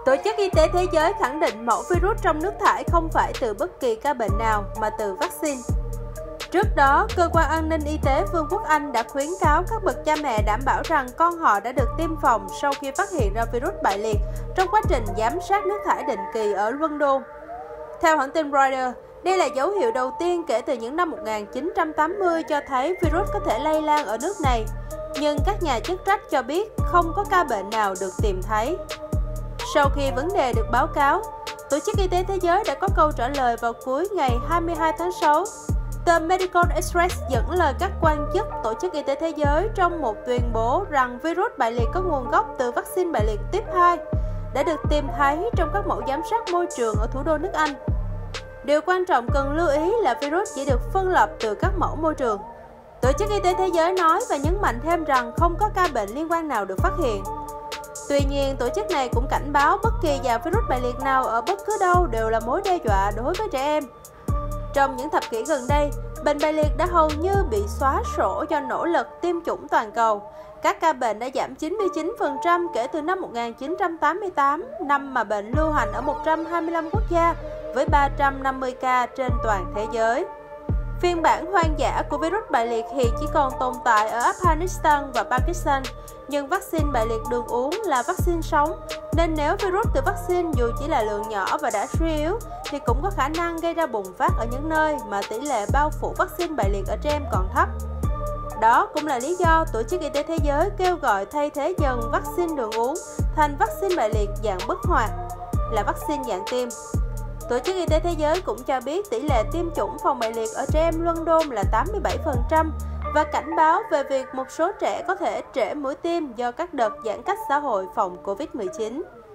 Tổ chức Y tế Thế giới khẳng định mẫu virus trong nước thải không phải từ bất kỳ ca bệnh nào mà từ vaccine. Trước đó, Cơ quan An ninh Y tế Vương quốc Anh đã khuyến cáo các bậc cha mẹ đảm bảo rằng con họ đã được tiêm phòng sau khi phát hiện ra virus bại liệt trong quá trình giám sát nước thải định kỳ ở London. Theo hãng tin Reuters, đây là dấu hiệu đầu tiên kể từ những năm 1980 cho thấy virus có thể lây lan ở nước này, nhưng các nhà chức trách cho biết không có ca bệnh nào được tìm thấy. Sau khi vấn đề được báo cáo, Tổ chức Y tế Thế giới đã có câu trả lời vào cuối ngày 22 tháng 6. Tờ Medical Express dẫn lời các quan chức Tổ chức Y tế Thế giới trong một tuyên bố rằng virus bại liệt có nguồn gốc từ vaccine bại liệt tiếp 2 đã được tìm thấy trong các mẫu giám sát môi trường ở thủ đô nước Anh. Điều quan trọng cần lưu ý là virus chỉ được phân lập từ các mẫu môi trường. Tổ chức Y tế Thế giới nói và nhấn mạnh thêm rằng không có ca bệnh liên quan nào được phát hiện. Tuy nhiên, tổ chức này cũng cảnh báo bất kỳ dạng virus bại liệt nào ở bất cứ đâu đều là mối đe dọa đối với trẻ em. Trong những thập kỷ gần đây, bệnh bại liệt đã hầu như bị xóa sổ do nỗ lực tiêm chủng toàn cầu. Các ca bệnh đã giảm 99% kể từ năm 1988, năm mà bệnh lưu hành ở 125 quốc gia với 350 ca trên toàn thế giới. Phiên bản hoang dã của virus bại liệt hiện chỉ còn tồn tại ở Afghanistan và Pakistan, nhưng vaccine bại liệt đường uống là vaccine sống, nên nếu virus từ vaccine dù chỉ là lượng nhỏ và đã suy yếu, thì cũng có khả năng gây ra bùng phát ở những nơi mà tỷ lệ bao phủ vaccine bại liệt ở trẻ em còn thấp. Đó cũng là lý do Tổ chức Y tế Thế giới kêu gọi thay thế dần vaccine đường uống thành vaccine bại liệt dạng bất hoạt, là vaccine dạng tiêm. Tổ chức Y tế Thế giới cũng cho biết tỷ lệ tiêm chủng phòng bại liệt ở trẻ em London là 87% và cảnh báo về việc một số trẻ có thể trễ mũi tiêm do các đợt giãn cách xã hội phòng Covid-19.